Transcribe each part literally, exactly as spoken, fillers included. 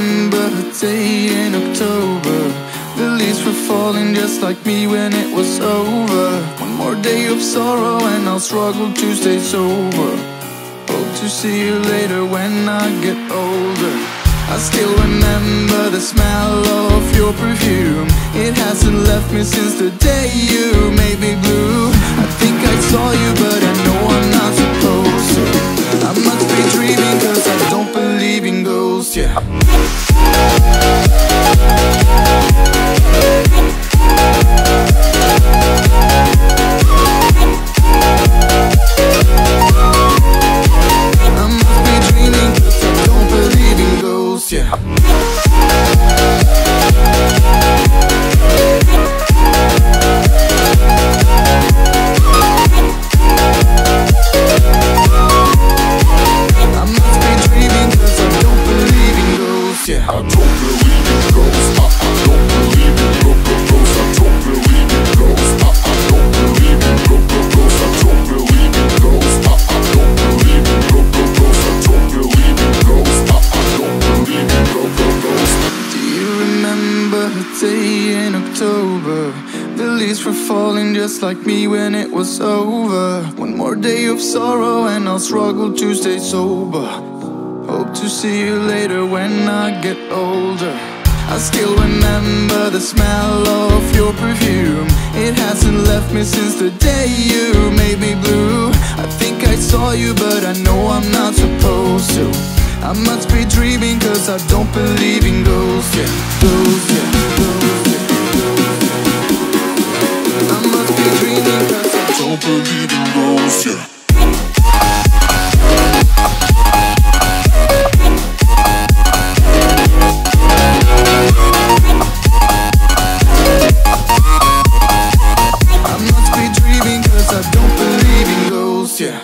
remember a day in October. The leaves were falling just like me when it was over. One more day of sorrow and I'll struggle to stay sober. Hope to see you later when I get older. I still remember the smell of your perfume. It hasn't left me since the day you made me blue. I think I saw you but I know I'm not supposed to. I must be dreaming cause I don't believe in ghosts, yeah. I must be dreaming cause I don't believe in ghosts, yeah. Day in October, the leaves were falling just like me when it was over. One more day of sorrow and I'll struggle to stay sober. Hope to see you later when I get older. I still remember the smell of your perfume. It hasn't left me since the day you made me blue. I think I saw you but I know I'm not supposed to. I must be dreaming cause I don't believe in ghosts, yeah. Ghosts, yeah, ghosts, yeah, ghosts, yeah. I must be dreaming cause I don't believe in ghosts, yeah. I must be dreaming cause I don't believe in ghosts, yeah.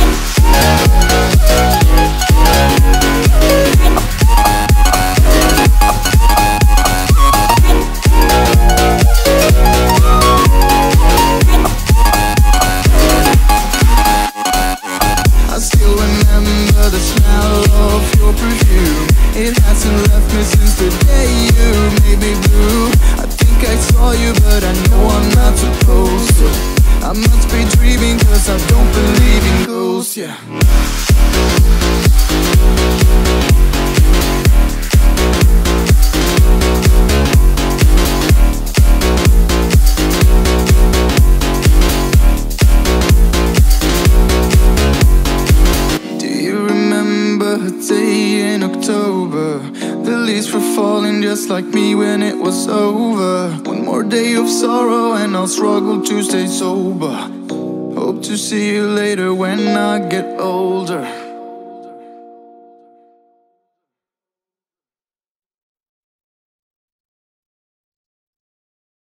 The smell of your perfume. It hasn't left me since the day you made me blue. I think I saw you but I know I'm not supposed to. I must be dreaming cause I don't believe in ghosts, yeah. A day in October, the leaves were falling just like me when it was over. One more day of sorrow and I'll struggle to stay sober. Hope to see you later when I get older.